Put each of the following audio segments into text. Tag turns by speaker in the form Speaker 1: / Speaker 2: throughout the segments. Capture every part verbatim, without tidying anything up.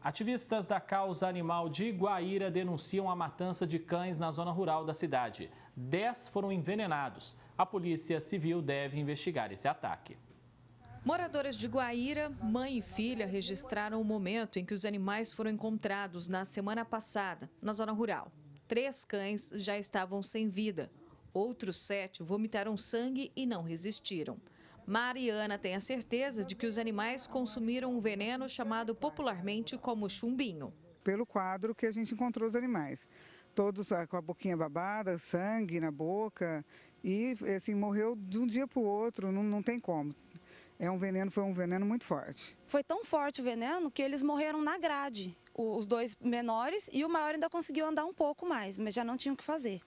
Speaker 1: Ativistas da causa animal de Guaíra denunciam a matança de cães na zona rural da cidade. Dez foram envenenados. A Polícia Civil deve investigar esse ataque.
Speaker 2: Moradores de Guaíra, mãe e filha, registraram o momento em que os animais foram encontrados na semana passada, na zona rural. Três cães já estavam sem vida. Outros sete vomitaram sangue e não resistiram. Mariana tem a certeza de que os animais consumiram um veneno chamado popularmente como chumbinho.
Speaker 3: Pelo quadro que a gente encontrou os animais, todos com a boquinha babada, sangue na boca e assim, morreu de um dia para o outro, não, não tem como. É um veneno, foi um veneno muito forte.
Speaker 4: Foi tão forte o veneno que eles morreram na grade, os dois menores, e o maior ainda conseguiu andar um pouco mais, mas já não tinha o que fazer.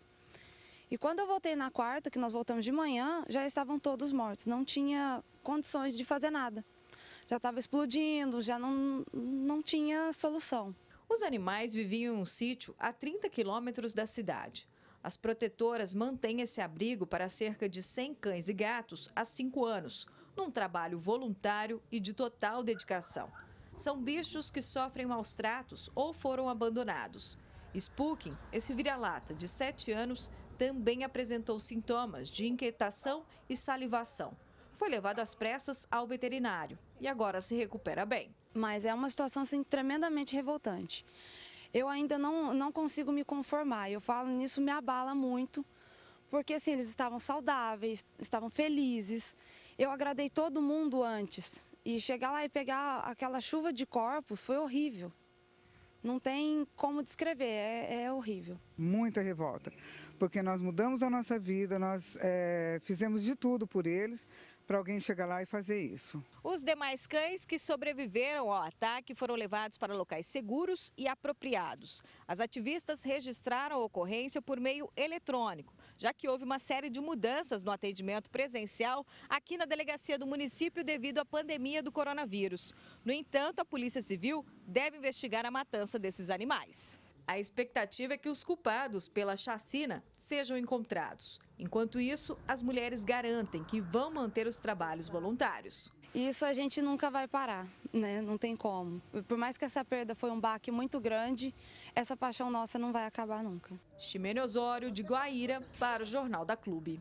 Speaker 4: E quando eu voltei na quarta, que nós voltamos de manhã, já estavam todos mortos, não tinha condições de fazer nada. Já estava explodindo, já não, não tinha solução.
Speaker 2: Os animais viviam em um sítio a trinta quilômetros da cidade. As protetoras mantêm esse abrigo para cerca de cem cães e gatos há cinco anos, num trabalho voluntário e de total dedicação. São bichos que sofrem maus tratos ou foram abandonados. Spooking, esse vira-lata de sete anos, também apresentou sintomas de inquietação e salivação. Foi levado às pressas ao veterinário e agora se recupera bem.
Speaker 4: Mas é uma situação assim, tremendamente revoltante. Eu ainda não, não consigo me conformar. Eu falo nisso, me abala muito, porque assim, eles estavam saudáveis, estavam felizes. Eu agradei todo mundo antes e chegar lá e pegar aquela chuva de corpos foi horrível. Não tem como descrever, é, é horrível.
Speaker 3: Muita revolta, porque nós mudamos a nossa vida, nós é, fizemos de tudo por eles, para alguém chegar lá e fazer isso.
Speaker 2: Os demais cães que sobreviveram ao ataque foram levados para locais seguros e apropriados. As ativistas registraram a ocorrência por meio eletrônico, já que houve uma série de mudanças no atendimento presencial aqui na delegacia do município devido à pandemia do coronavírus. No entanto, a Polícia Civil deve investigar a matança desses animais. A expectativa é que os culpados pela chacina sejam encontrados. Enquanto isso, as mulheres garantem que vão manter os trabalhos voluntários.
Speaker 4: Isso a gente nunca vai parar, né? Não tem como. Por mais que essa perda foi um baque muito grande, essa paixão nossa não vai acabar nunca.
Speaker 2: Ximene Osório, de Guaíra, para o Jornal da Clube.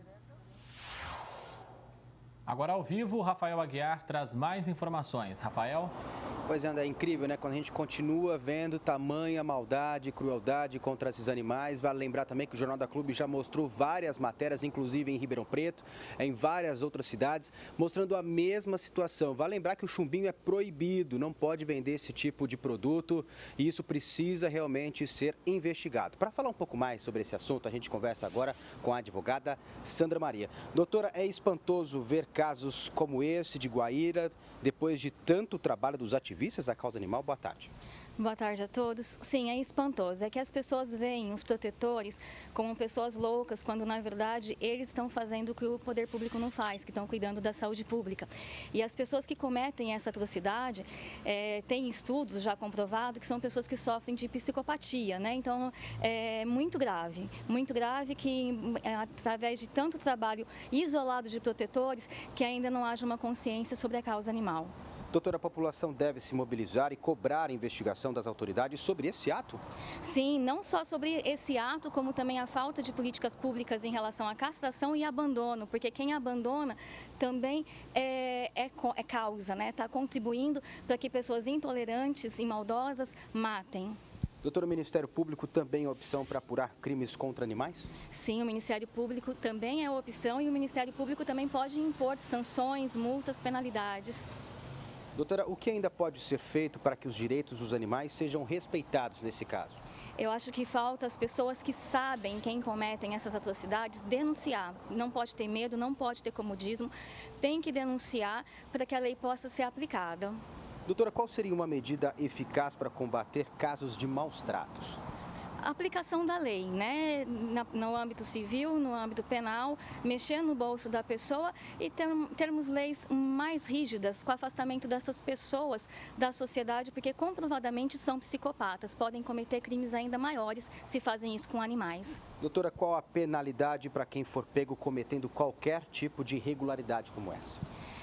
Speaker 1: Agora ao vivo, Rafael Aguiar traz mais informações. Rafael?
Speaker 5: Pois é, André, é incrível, né? Quando a gente continua vendo tamanha maldade, crueldade contra esses animais. Vale lembrar também que o Jornal da Clube já mostrou várias matérias, inclusive em Ribeirão Preto, em várias outras cidades, mostrando a mesma situação. Vale lembrar que o chumbinho é proibido, não pode vender esse tipo de produto e isso precisa realmente ser investigado. Para falar um pouco mais sobre esse assunto, a gente conversa agora com a advogada Sandra Maria. Doutora, é espantoso ver casos como esse de Guaíra, depois de tanto trabalho dos ativistas da causa animal. Boa tarde.
Speaker 6: Boa tarde a todos. Sim, é espantoso. É que as pessoas veem os protetores como pessoas loucas, quando na verdade eles estão fazendo o que o poder público não faz, que estão cuidando da saúde pública. E as pessoas que cometem essa atrocidade, é, tem estudos já comprovados que são pessoas que sofrem de psicopatia, né? Então é muito grave, muito grave que é, através de tanto trabalho isolado de protetores, que ainda não haja uma consciência sobre a causa animal.
Speaker 5: Doutora, a população deve se mobilizar e cobrar a investigação das autoridades sobre esse ato?
Speaker 6: Sim, não só sobre esse ato, como também a falta de políticas públicas em relação à castração e abandono, porque quem abandona também é, é, é causa, né? Está contribuindo para que pessoas intolerantes e maldosas matem.
Speaker 5: Doutor, o Ministério Público também é opção para apurar crimes contra animais?
Speaker 6: Sim, o Ministério Público também é opção e o Ministério Público também pode impor sanções, multas, penalidades.
Speaker 5: Doutora, o que ainda pode ser feito para que os direitos dos animais sejam respeitados nesse caso?
Speaker 6: Eu acho que falta as pessoas que sabem quem cometem essas atrocidades denunciar. Não pode ter medo, não pode ter comodismo, tem que denunciar para que a lei possa ser aplicada.
Speaker 5: Doutora, qual seria uma medida eficaz para combater casos de maus tratos?
Speaker 6: A aplicação da lei, né? No âmbito civil, no âmbito penal, mexer no bolso da pessoa e ter, termos leis mais rígidas com o afastamento dessas pessoas da sociedade, porque comprovadamente são psicopatas, podem cometer crimes ainda maiores se fazem isso com animais.
Speaker 5: Doutora, qual a penalidade para quem for pego cometendo qualquer tipo de irregularidade como essa?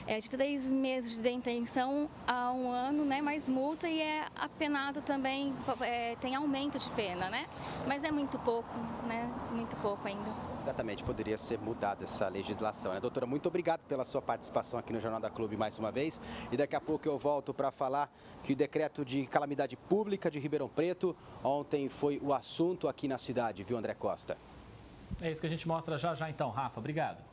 Speaker 6: é de três meses de detenção a um ano, né, mais multa e é apenado também, é, tem aumento de pena, né? Mas é muito pouco, né? Muito pouco ainda.
Speaker 5: Exatamente, poderia ser mudada essa legislação, né? Doutora, muito obrigado pela sua participação aqui no Jornal da Clube mais uma vez. E daqui a pouco eu volto para falar que o decreto de calamidade pública de Ribeirão Preto ontem foi o assunto aqui na cidade, viu, André Costa?
Speaker 1: É isso que a gente mostra já já então, Rafa. Obrigado.